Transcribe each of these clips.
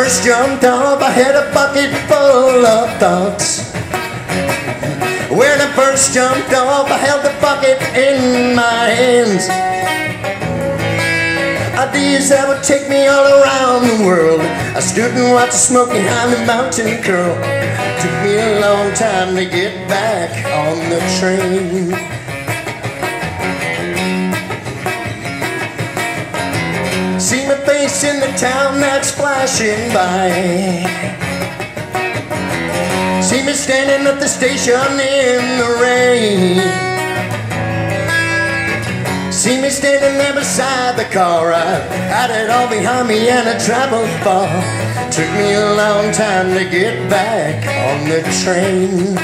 first jumped off, I had a bucket full of thoughts. When I first jumped off, I held the bucket in my hands. Ideas that would take me all around the world. I stood and watched the smoke behind the mountain curl. Took me a long time to get back on the train. See my face in the town that's flashing by. See me standing at the station in the rain. See me standing there beside the car. I had it all behind me and I traveled far. Took me a long time to get back on the train.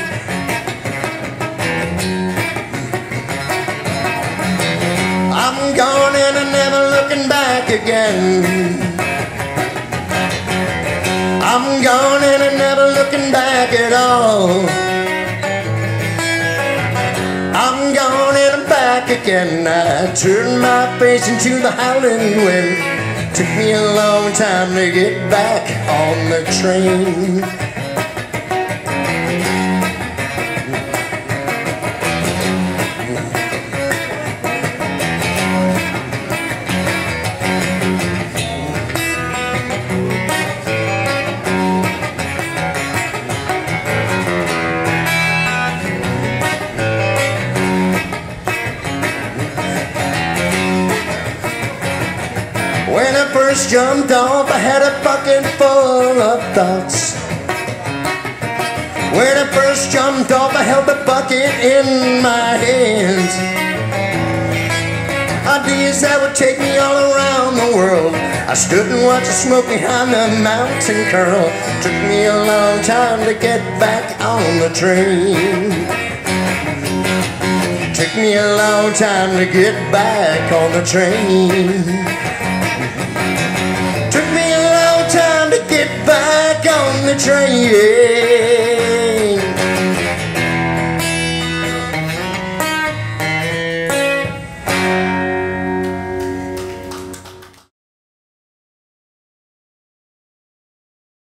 I'm gone and I'm never looking back again. I'm gone and I'm never looking back at all. I'm gone and I'm back again. I turned my face into the howling wind. Took me a long time to get back on the train. When I first jumped off, I had a bucket full of thoughts. When I first jumped off, I held the bucket in my hands. Ideas that would take me all around the world. I stood and watched the smoke behind the mountain curl. Took me a long time to get back on the train. Took me a long time to get back on the train. Took me a long time to get back on the train.